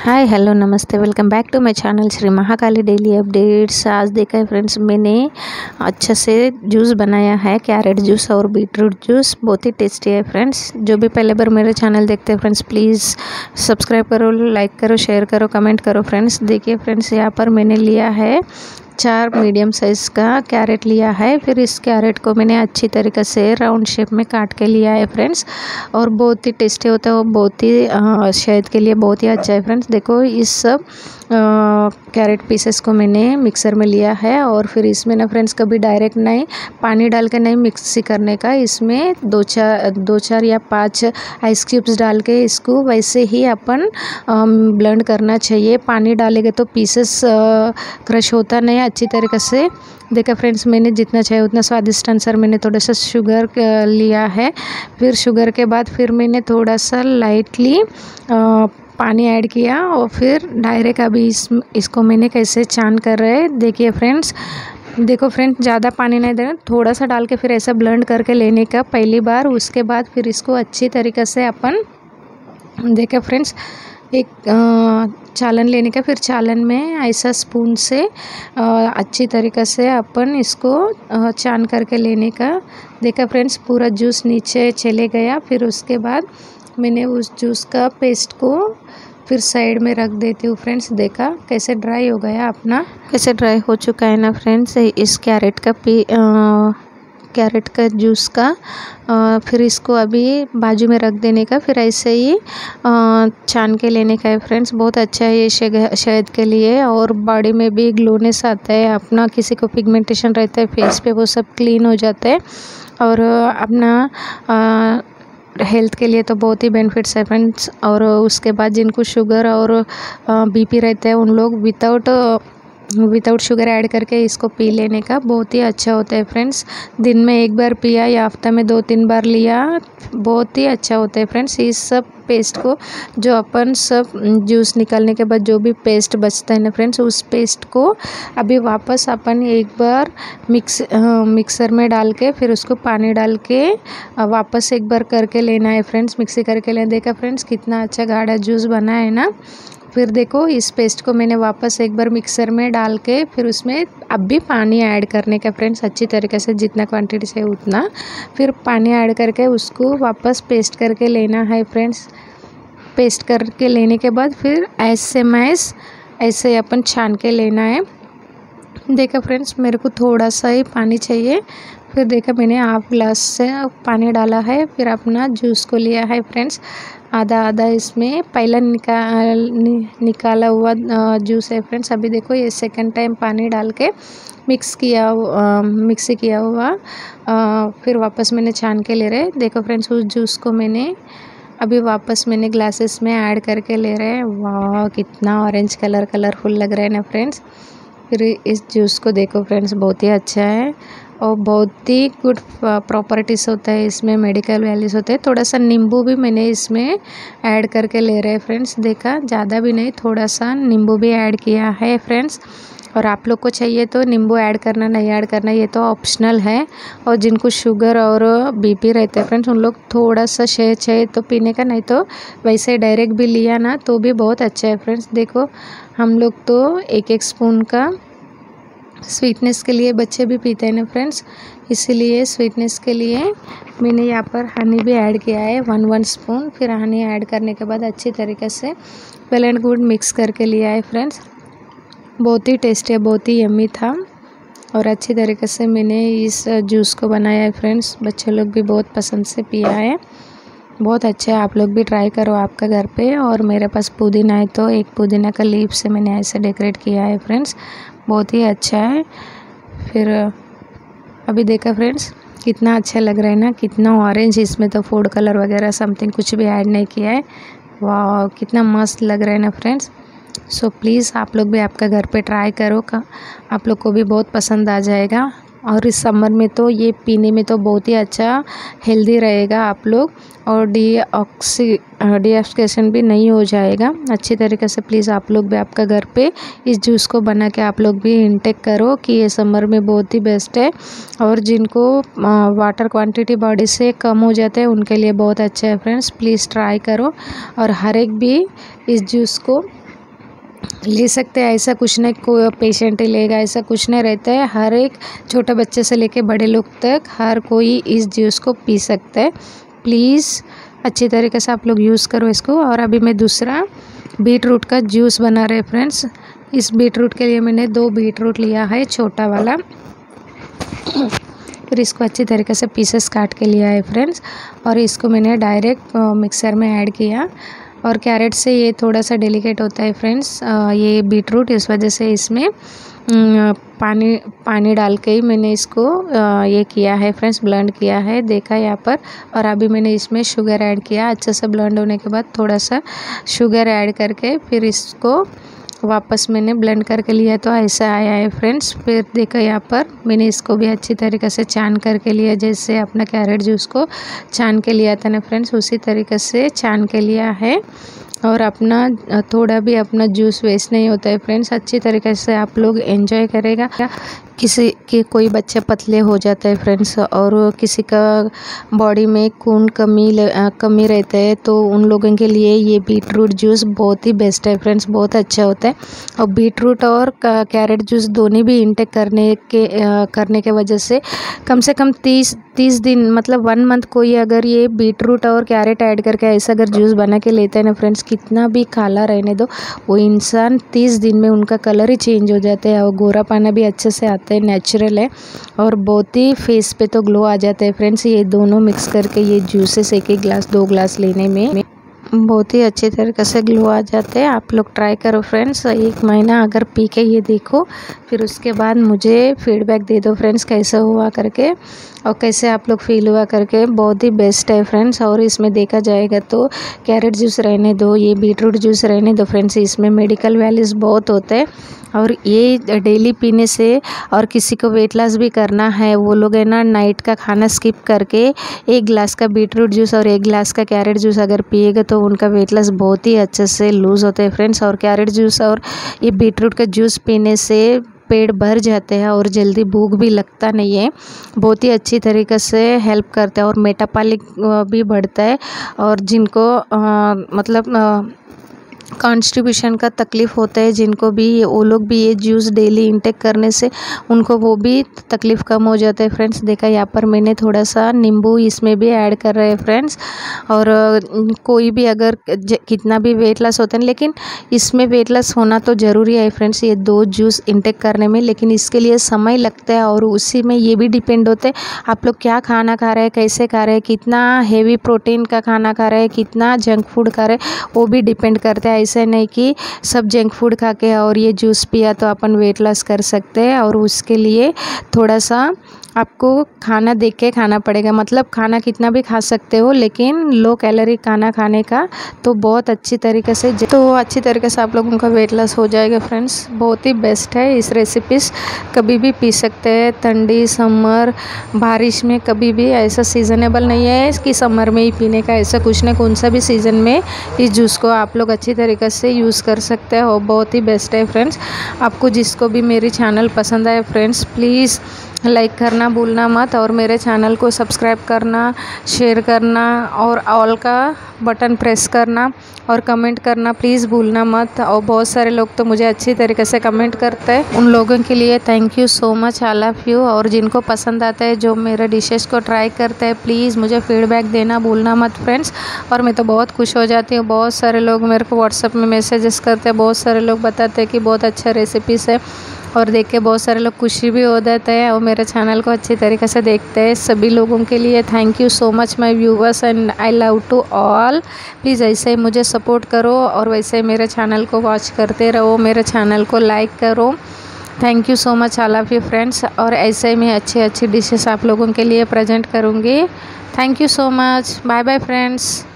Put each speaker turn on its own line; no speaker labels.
हाय hello नमस्ते, welcome back to my channel Shri Mahakali daily updates. आज देखा है फ्रेंड्स, मैंने अच्छा से जूस बनाया है, कैरेट जूस और बीटरूट जूस। बहुत ही टेस्टी है फ्रेंड्स। जो भी पहले बार मेरे चैनल देखते हैं फ्रेंड्स, प्लीज़ सब्सक्राइब करो, लाइक करो, शेयर करो, कमेंट करो फ्रेंड्स। देखिए फ्रेंड्स, यहाँ पर मैंने लिया है 4 मीडियम साइज़ का कैरेट लिया है। फिर इस कैरेट को मैंने अच्छी तरीके से राउंड शेप में काट के लिया है फ्रेंड्स, और बहुत ही टेस्टी होता है वो, बहुत ही सेहत के लिए बहुत ही अच्छा है फ्रेंड्स। देखो, इस सब कैरेट पीसेस को मैंने मिक्सर में लिया है, और फिर इसमें ना फ्रेंड्स कभी डायरेक्ट नहीं पानी डाल के नहीं मिक्सी करने का। इसमें दो चार या 5 आइस क्यूब्स डाल के इसको वैसे ही अपन ब्लेंड करना चाहिए। पानी डालेंगे तो पीसेस क्रश होता नहीं अच्छी तरीके से। देखा फ्रेंड्स, मैंने जितना चाहिए उतना स्वादिष्ट अनुसार मैंने थोड़ा सा शुगर लिया है। फिर शुगर के बाद फिर मैंने थोड़ा सा लाइटली पानी ऐड किया, और फिर डायरेक्ट अभी इसको मैंने कैसे छान कर रहे हैं देखिए फ्रेंड्स। देखो फ्रेंड्स, ज़्यादा पानी नहीं देना, थोड़ा सा डाल के फिर ऐसा ब्लेंड करके लेने का पहली बार। उसके बाद फिर इसको अच्छी तरीके से अपन देखा फ्रेंड्स एक चालन लेने का। फिर चालन में ऐसा स्पून से अच्छी तरीक़े से अपन इसको छान करके लेने का। देखा फ्रेंड्स, पूरा जूस नीचे चले गया। फिर उसके बाद मैंने उस जूस का पेस्ट को फिर साइड में रख देती हूँ फ्रेंड्स। देखा कैसे ड्राई हो गया अपना, कैसे ड्राई हो चुका है ना फ्रेंड्स इस कैरेट का जूस का। फिर इसको अभी बाजू में रख देने का। फिर ऐसे ही छान के लेने का है फ्रेंड्स। बहुत अच्छा है ये शहद के लिए, और बॉडी में भी ग्लोनेस आता है अपना। किसी को पिगमेंटेशन रहता है फेस पे, वो सब क्लीन हो जाता है, और अपना हेल्थ के लिए तो बहुत ही बेनिफिट्स है फ्रेंड्स। और उसके बाद जिनको शुगर और बीपी रहता है, उन लोग विदाउट शुगर ऐड करके इसको पी लेने का। बहुत ही अच्छा होता है फ्रेंड्स। दिन में 1 बार पिया या हफ्ता में 2-3 बार लिया, बहुत ही अच्छा होता है फ्रेंड्स। इस सब पेस्ट को, जो अपन सब जूस निकालने के बाद जो भी पेस्ट बचता है ना फ्रेंड्स, उस पेस्ट को अभी वापस अपन एक बार मिक्सर में डाल के फिर उसको पानी डाल के वापस एक बार करके लेना है फ्रेंड्स, मिक्सी करके लेना। देखा फ्रेंड्स, कितना अच्छा गाढ़ा जूस बना है ना। फिर देखो, इस पेस्ट को मैंने वापस एक बार मिक्सर में डाल के फिर उसमें अब भी पानी ऐड करने का फ्रेंड्स, अच्छी तरीके से जितना क्वांटिटी से उतना फिर पानी ऐड करके उसको वापस पेस्ट करके लेना है फ्रेंड्स। पेस्ट करके लेने के बाद फिर ऐसे अपन छान के लेना है। देखा फ्रेंड्स, मेरे को थोड़ा सा ही पानी चाहिए। फिर देखा, मैंने हाफ ग्लास से पानी डाला है। फिर अपना जूस को लिया है फ्रेंड्स, आधा आधा इसमें पहला निकाला हुआ जूस है फ्रेंड्स। अभी देखो, ये सेकंड टाइम पानी डाल के मिक्सी किया हुआ फिर वापस मैंने छान के ले रहे। देखो फ्रेंड्स, उस जूस को मैंने अभी वापस ग्लासेस में ऐड करके ले रहे हैं। वाह, कितना ऑरेंज कलरफुल लग रहा है ना फ्रेंड्स। फिर इस जूस को देखो फ्रेंड्स, बहुत ही अच्छा है और बहुत ही गुड प्रॉपर्टीज़ होता है इसमें, मेडिकल वैल्यूज़ होते हैं। थोड़ा सा नींबू भी मैंने इसमें ऐड करके ले रहे हैं फ्रेंड्स। देखा, ज़्यादा भी नहीं, थोड़ा सा नींबू भी ऐड किया है फ्रेंड्स। और आप लोग को चाहिए तो नींबू ऐड करना, नहीं ऐड करना ये तो ऑप्शनल है। और जिनको शुगर और बीपी रहते हैं फ्रेंड्स, उन लोग थोड़ा सा शहद चाहिए तो पीने का, नहीं तो वैसे डायरेक्ट भी लिया ना तो भी बहुत अच्छा है फ्रेंड्स। देखो, हम लोग तो 1-1 स्पून का स्वीटनेस के लिए, बच्चे भी पीते हैं ना फ्रेंड्स, इसीलिए स्वीटनेस के लिए मैंने यहाँ पर हनी भी ऐड किया है 1 स्पून। फिर हनी ऐड करने के बाद अच्छी तरीके से वेल एंड गुड मिक्स करके लिया है फ्रेंड्स। बहुत ही टेस्टी, बहुत ही यम्मी था, और अच्छी तरीके से मैंने इस जूस को बनाया है फ्रेंड्स। बच्चे लोग भी बहुत पसंद से पिया है, बहुत अच्छा है। आप लोग भी ट्राई करो आपका घर पे। और मेरे पास पुदीना है तो एक पुदीना का लीफ से मैंने ऐसे डेकोरेट किया है फ्रेंड्स, बहुत ही अच्छा है। फिर अभी देखा फ्रेंड्स, कितना अच्छा लग रहा है ना, कितना ऑरेंज। इसमें तो फूड कलर वगैरह समथिंग कुछ भी ऐड नहीं किया है। वाह, कितना मस्त लग रहा है ना फ्रेंड्स। सो प्लीज़ आप लोग भी आपका घर पे ट्राई करो, आप लोग को भी बहुत पसंद आ जाएगा। और इस समर में तो ये पीने में तो बहुत ही अच्छा हेल्दी रहेगा आप लोग, और डिऑक्सीडेशन भी नहीं हो जाएगा अच्छी तरीके से। प्लीज़ आप लोग भी आपका घर पे इस जूस को बना के आप लोग भी इंटेक करो, कि ये समर में बहुत ही बेस्ट है। और जिनको वाटर क्वांटिटी बॉडी से कम हो जाता है उनके लिए बहुत अच्छा है फ्रेंड्स। प्लीज़ ट्राई करो, और हर एक भी इस जूस को ले सकते हैं, ऐसा कुछ नहीं कोई पेशेंट ही लेगा, ऐसा कुछ नहीं रहता है। हर एक छोटे बच्चे से लेके बड़े लोग तक हर कोई इस जूस को पी सकता है। प्लीज़ अच्छी तरीके से आप लोग यूज़ करो इसको। और अभी मैं दूसरा बीट रूट का जूस बना रहे फ्रेंड्स। इस बीट रूट के लिए मैंने 2 बीट रूट लिया है, छोटा वाला। फिर इसको अच्छी तरीके से पीसेस काट के लिया है फ्रेंड्स, और इसको मैंने डायरेक्ट मिक्सर में ऐड किया। और कैरेट से ये थोड़ा सा डेलिकेट होता है फ्रेंड्स, ये बीट रूट, इस वजह से इसमें पानी डाल के ही मैंने इसको ये किया है फ्रेंड्स, ब्लेंड किया है, देखा यहाँ पर। और अभी मैंने इसमें शुगर ऐड किया। अच्छे से ब्लेंड होने के बाद थोड़ा सा शुगर ऐड करके फिर इसको वापस मैंने ब्लेंड करके लिया, तो ऐसा आया है फ्रेंड्स। फिर देखो यहाँ पर मैंने इसको भी अच्छी तरीके से छान करके लिया, जैसे अपना कैरेट जूस को छान के लिया था ना फ्रेंड्स, उसी तरीके से छान के लिया है। और अपना थोड़ा भी अपना जूस वेस्ट नहीं होता है फ्रेंड्स। अच्छी तरीके से आप लोग एंजॉय करेगा। किसी के कोई बच्चे पतले हो जाते हैं फ्रेंड्स, और किसी का बॉडी में खून कमी रहता है, तो उन लोगों के लिए ये बीट रूट जूस बहुत ही बेस्ट है फ्रेंड्स, बहुत अच्छा होता है। और बीट रूट और कैरेट जूस दोनों भी इंटेक करने के वजह से कम 30 दिन मतलब 1 मंथ कोई अगर ये बीट रूट और कैरेट ऐड करके ऐसा अगर जूस बना के लेते हैं ना फ्रेंड्स, कितना भी काला रहने दो, वो इंसान 30 दिन में उनका कलर ही चेंज हो जाता है, और गोरा पाना भी अच्छे से आता है, नेचुरल है, और बहुत ही फेस पे तो ग्लो आ जाता है फ्रेंड्स। ये दोनों मिक्स करके ये जूसेस 1 ग्लास 2 ग्लास लेने में बहुत ही अच्छे तरीके से ग्लो आ जाते हैं। आप लोग ट्राई करो फ्रेंड्स, 1 महीना अगर पी के ये देखो, फिर उसके बाद मुझे फीडबैक दे दो फ्रेंड्स कैसा हुआ करके, और कैसे आप लोग फील हुआ करके। बहुत ही बेस्ट है फ्रेंड्स। और इसमें देखा जाएगा तो कैरेट जूस रहने दो, ये बीट रूट जूस रहने दो फ्रेंड्स, इसमें मेडिकल वैल्यूज़ बहुत होते हैं, और ये डेली पीने से, और किसी को वेट लॉस भी करना है, वो लोग है ना नाइट का खाना स्किप करके 1 ग्लास का बीट रूट जूस और 1 ग्लास का कैरेट जूस अगर पिएगा तो उनका वेट लॉस बहुत ही अच्छे से लूज़ होता है फ्रेंड्स। और कैरेट जूस और ये बीट रूट का जूस पीने से पेट भर जाते हैं और जल्दी भूख भी लगता नहीं है, बहुत ही अच्छी तरीके से हेल्प करता है। और मेटाबॉलिक भी बढ़ता है, और जिनको मतलब कॉन्स्टिपेशन का तकलीफ़ होता है जिनको भी, वो लोग भी ये जूस डेली इंटेक करने से उनको वो भी तकलीफ़ कम हो जाता है फ्रेंड्स। देखा यहाँ पर मैंने थोड़ा सा नींबू इसमें भी ऐड कर रहे हैं फ्रेंड्स। और कोई भी अगर कितना भी वेट लॉस होता है, लेकिन इसमें वेट लॉस होना तो ज़रूरी है फ्रेंड्स, ये 2 जूस इंटेक करने में, लेकिन इसके लिए समय लगता है, और उसी में ये भी डिपेंड होता है आप लोग क्या खाना खा रहे हैं, कैसे खा रहे हैं, कितना हेवी प्रोटीन का खाना खा रहे हैं, कितना जंक फूड खा रहे हैं, वो भी डिपेंड करता है। ऐसा नहीं कि सब जंक फूड खा के और ये जूस पिया तो अपन वेट लॉस कर सकते हैं, और उसके लिए थोड़ा सा आपको खाना देख के खाना पड़ेगा। मतलब खाना कितना भी खा सकते हो, लेकिन लो कैलोरी खाना खाने का तो बहुत अच्छी तरीके से आप लोगों का वेट लॉस हो जाएगा फ्रेंड्स। बहुत ही बेस्ट है इस रेसिपीज़, कभी भी पी सकते हैं, ठंडी समर बारिश में कभी भी, ऐसा सीजनेबल नहीं है कि समर में ही पीने का, ऐसा कुछ नहीं, कौन सा भी सीज़न में इस जूस को आप लोग अच्छी तरीके से यूज़ कर सकते हो। बहुत ही बेस्ट है फ्रेंड्स। आपको जिसको भी मेरी चैनल पसंद आए फ्रेंड्स, प्लीज़ लाइक करना भूलना मत, और मेरे चैनल को सब्सक्राइब करना, शेयर करना, और ऑल का बटन प्रेस करना, और कमेंट करना प्लीज़ भूलना मत। और बहुत सारे लोग तो मुझे अच्छी तरीके से कमेंट करते हैं, उन लोगों के लिए thank you so much, I love you. और जिनको पसंद आता है, जो मेरे डिशेस को ट्राई करते हैं, प्लीज़ मुझे फीडबैक देना भूलना मत फ्रेंड्स। और मैं तो बहुत खुश हो जाती हूँ, बहुत सारे लोग मेरे को व्हाट्सएप में मैसेजेस करते हैं, बहुत सारे लोग बताते हैं कि बहुत अच्छा रेसिपीज़ है, और देख के बहुत सारे लोग खुशी भी हो जाते हैं, और मेरे चैनल को अच्छी तरीके से देखते हैं। सभी लोगों के लिए thank you so much my viewers, and I love to all. Please ऐसे ही मुझे सपोर्ट करो, और वैसे ही मेरे चैनल को वॉच करते रहो, मेरे चैनल को लाइक करो। Thank you so much, I love you friends. और ऐसे ही मैं अच्छी डिशेस आप लोगों के लिए प्रेजेंट करूँगी। Thank you so much, bye bye friends.